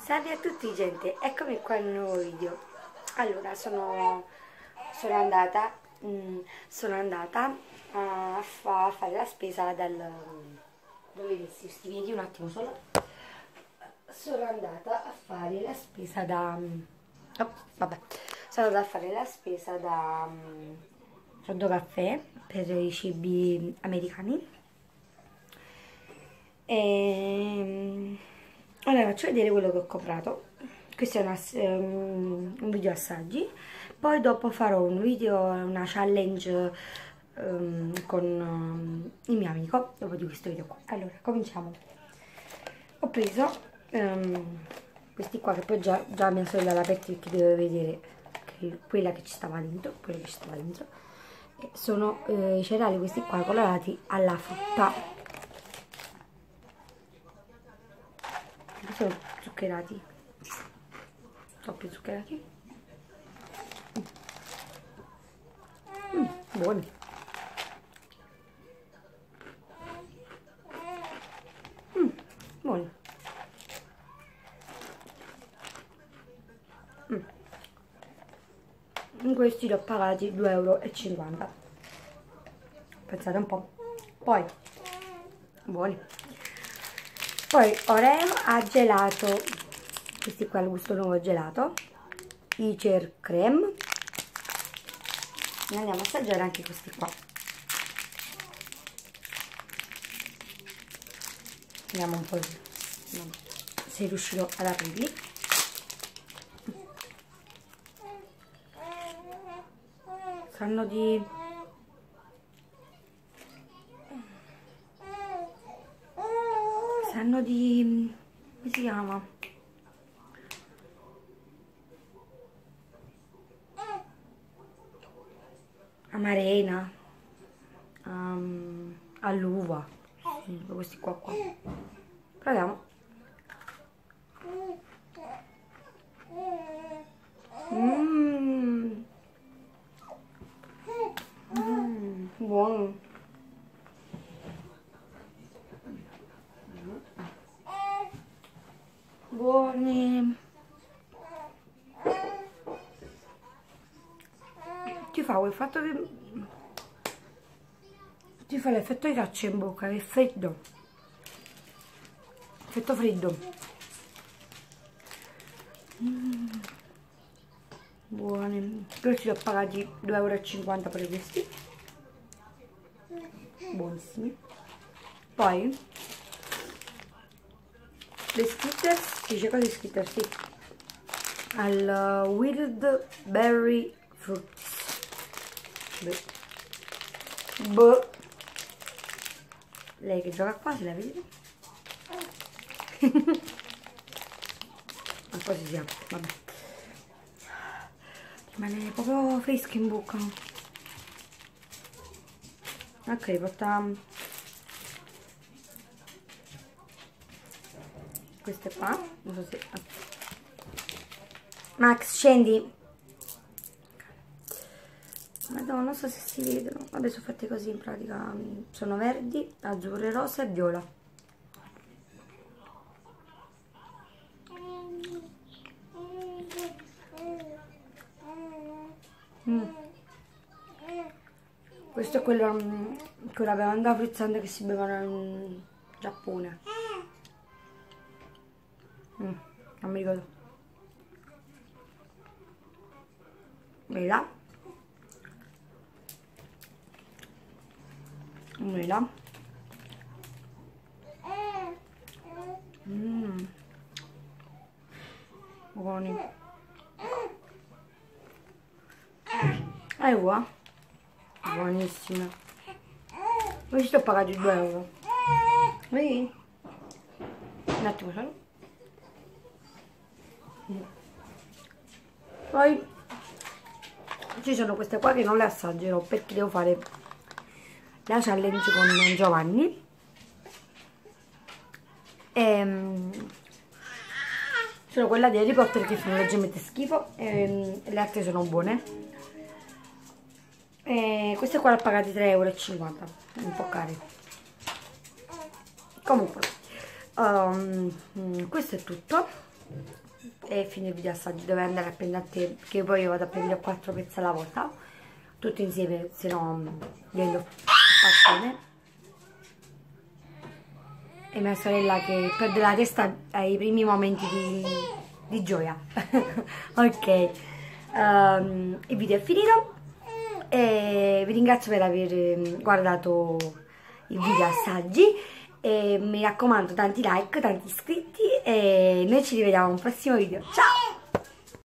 Salve a tutti gente, eccomi qua in un nuovo video. Allora, sono andata a fare la spesa dove messi questi piedi un attimo solo. Sono andata a fare la spesa da sono andata a fare la spesa da Freddo Caffè per i cibi americani. Ora faccio vedere quello che ho comprato. Questo è un video assaggi. Poi dopo farò un video, una challenge con il mio amico dopo di questo video qua. Allora, cominciamo. Ho preso questi qua, che poi già mia sorella l'ha aperti perché deve vedere quella che ci stava dentro, sono i cereali, questi qua colorati alla frutta. Sono zuccherati, troppo zuccherati. Buoni. Buoni. In questi li ho pagati 2,50 €. Pensate un po'. Poi buoni. Poi Oreo a gelato, questi qua, il gusto nuovo gelato, Icer Creme. E andiamo a assaggiare anche questi qua. Vediamo un po' se riuscirò ad aprirli. Sanno di... come si chiama? Amarena, all'uva, questi qua. Proviamo. Buono. Buoni. Ti fa quel fatto che ti fa l'effetto di caccia in bocca, che è freddo, effetto freddo. Buoni. Questi li ho pagati 2,50 € per questi, buonissimi. Poi le Skitters, dice così Skitters, sì, al Wild Berry Fruits. Lei che gioca qua, se la vede. Ma così si apre, vabbè. Rimane proprio fresco in bocca. Ok, porta queste qua, non so se... Max, scendi. Madonna, non so se si vedono. Vabbè, sono fatte così in pratica. Sono verdi, azzurro, rosa e viola. Questo è quello che ora bevanda frizzante che si bevano in Giappone. Non mi ricordo. Mela. Mela. Buoni. Qua. Buonissime. Questi ho pagati 2 €. Vedi? Un attimo solo. Poi ci sono queste qua che non le assaggerò perché devo fare la challenge con Giovanni. Sono quella di Harry Potter che fanno leggermente schifo e le altre sono buone. Queste qua le ho pagate 3,50 €, un po' care. Comunque questo è tutto. e fine il video assaggio, dove andare a prendere a te, che poi io vado a prendere 4 pezzi alla volta, tutto insieme, se no divento passione. E mia sorella che perde la testa ai primi momenti di gioia. Ok, il video è finito e vi ringrazio per aver guardato il video assaggi e mi raccomando tanti like, tanti iscritti e noi ci rivediamo a un prossimo video. Ciao!